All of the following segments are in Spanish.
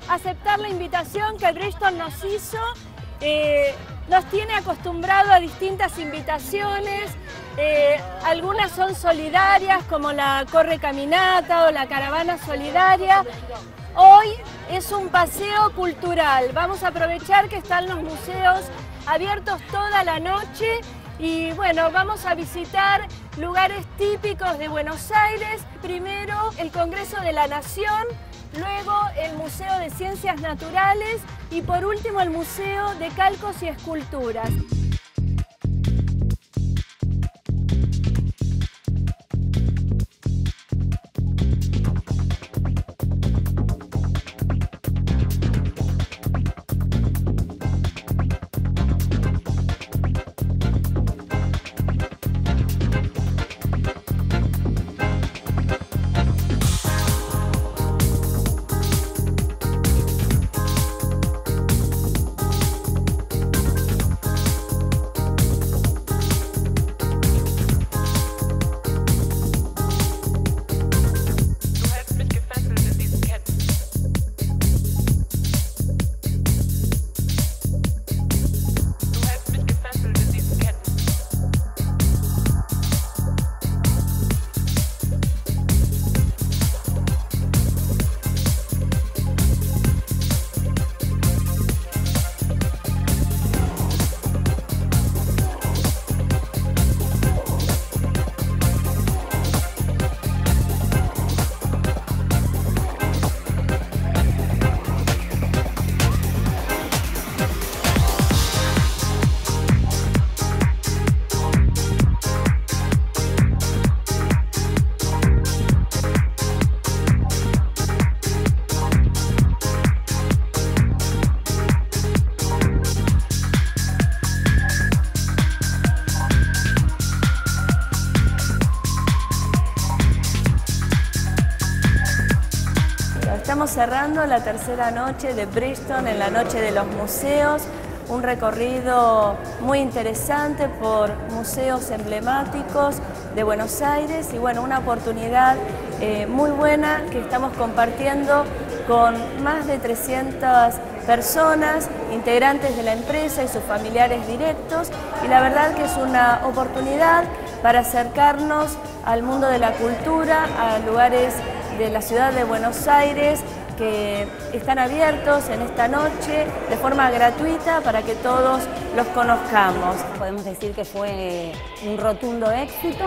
aceptar la invitación que Bristol nos hizo. Nos tiene acostumbrado a distintas invitaciones, algunas son solidarias como la Corre Caminata o la Caravana Solidaria. Hoy es un paseo cultural, vamos a aprovechar que están los museos abiertos toda la noche y bueno, vamos a visitar lugares típicos de Buenos Aires. Primero el Congreso de la Nación, luego el Museo de Ciencias Naturales y por último el Museo de Calcos y Esculturas. Estamos cerrando la tercera noche de Bristol en la Noche de los Museos, un recorrido muy interesante por museos emblemáticos de Buenos Aires y bueno, una oportunidad muy buena que estamos compartiendo con más de 300 personas, integrantes de la empresa y sus familiares directos, y la verdad que es una oportunidad para acercarnos al mundo de la cultura, a lugares de la ciudad de Buenos Aires que están abiertos en esta noche de forma gratuita para que todos los conozcamos. Podemos decir que fue un rotundo éxito.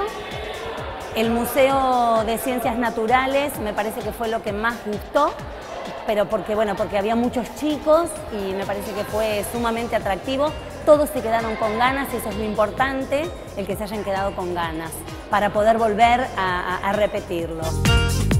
El Museo de Ciencias Naturales me parece que fue lo que más gustó, pero porque había muchos chicos y me parece que fue sumamente atractivo. Todos se quedaron con ganas y eso es lo importante, el que se hayan quedado con ganas, para poder volver a repetirlo.